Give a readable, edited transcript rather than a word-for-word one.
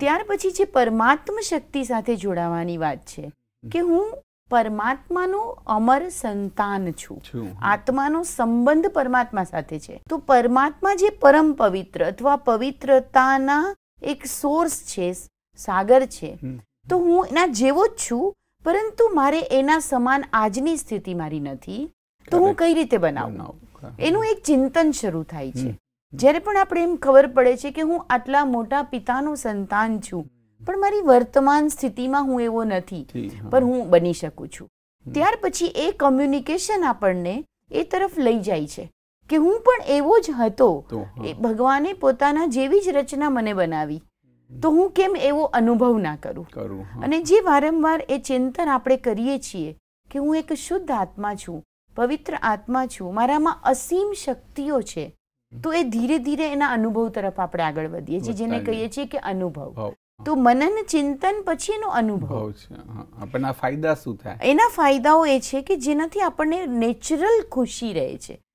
ત્યાર પછી જે પરમાત્મ શક્તિ સાથે જોડાવાની વાત છે કે હું પરમાત્માનું અમર સંતાન છું, આત્માનો સંબંધ પરમાત્મા સાથે છે. તો પરમાત્મા જે પરમ પવિત્ર અથવા પવિત્રતાના એક સોર્સ છે, સાગર છે, તો હું એના જેવો જ છું, પરંતુ મારે એના સમાન આજની સ્થિતિ મારી નથી. તો હું કઈ રીતે બનાવું? એનું એક ચિંતન શરૂ થાય છે. જ્યારે પણ આપણે એમ ખબર પડે છે કે હું આટલા મોટા પિતાનું સંતાન છું, પણ મારી વર્તમાન સ્થિતિમાં હું એવો નથી, પણ હું બની શકું છું. ત્યાર પછી એ કમ્યુનિકેશન આપણને એ તરફ લઈ જાય છે કે હું પણ એવો જ હતો. ભગવાને પોતાના જેવી જ રચના મને બનાવી, તો હું કેમ એવો અનુભવ ના કરું? અને જે વારંવાર એ ચિંતન આપણે કરીએ છીએ કે હું એક શુદ્ધ આત્મા છું, પવિત્ર આત્મા છું, મારામાં અસીમ શક્તિઓ છે, તો એ ધીરે ધીરે એના અનુભવ તરફ આપણે આગળ વધીએ છીએ, જેને કહીએ છીએ કે અનુભવ. તો મનન ચિંતન પછી એનો અનુભવ છે. આપણના ફાયદા શું થાય? એના ફાયદાઓ એ છે કે જેનાથી આપણને નેચરલ ખુશી રહે છે.